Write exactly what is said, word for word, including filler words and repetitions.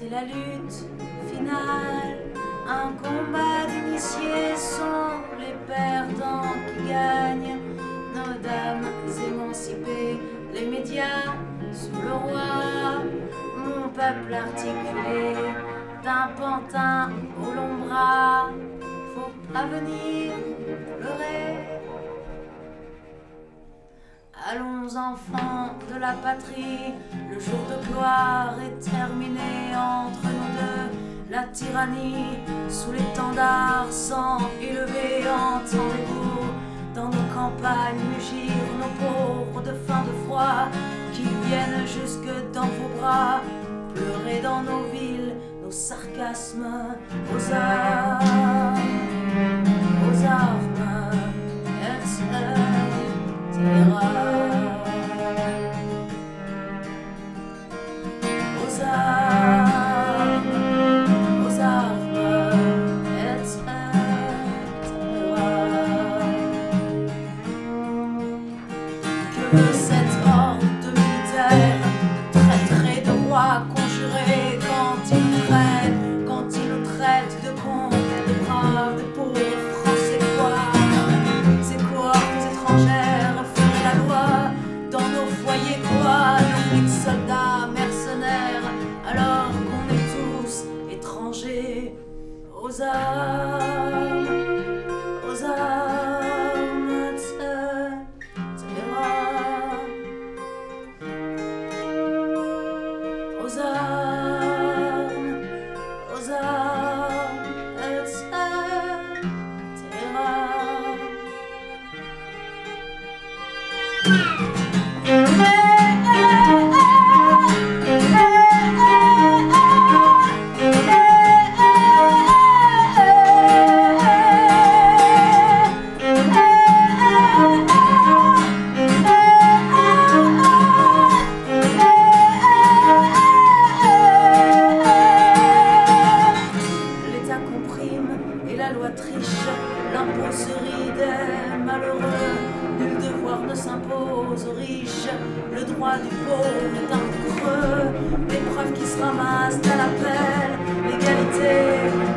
C'est la lutte finale, un combat d'initiés sont les perdants qui gagnent. Nos dames émancipées, les médias sous le roi, mon peuple articulé d'un pantin au long bras. Faut pas venir pleurer. Allons enfants de la patrie, le jour de gloire est terminé entre nous deux. La tyrannie sous l'étendard sans élevé, entendez-vous dans nos campagnes mugir nos pauvres de faim, de froid, qui viennent jusque dans vos bras, pleurer dans nos villes nos sarcasmes aux armes, aux armes, et cetera. Aux armes, aux armes, et cetera. Que cette horde de militaires, de traîtres et de rois conjurés, quand ils traînent, quand ils nous traitent de cons, de braves, de pauvres Français, quoi? C'est quoi aux étrangères faire la loi dans nos foyers, quoi? Nos flics, soldats, mercenaires, alors qu'on est tous étrangers. Aux armes, aux armes, et cetera. Aux armes, aux armes, et cetera. L'État comprime et la loi triche, l'impôt se rit des malheureux, nul devoir ne s'impose aux riches, le droit du pauvre est un creux, des preuves qui se ramassent à l'appel, l'égalité